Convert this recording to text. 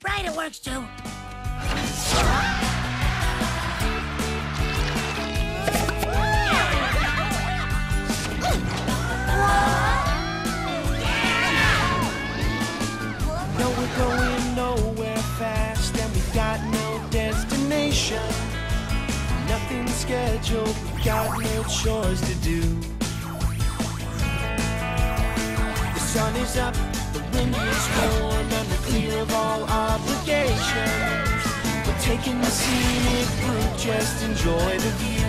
Right, it works too. No, we're going nowhere fast, and we got no destination. Nothing scheduled, we got no chores to do. The sun is up, the wind is warm, and we're clear of all obligations. We're taking the scenic route, just enjoy the view.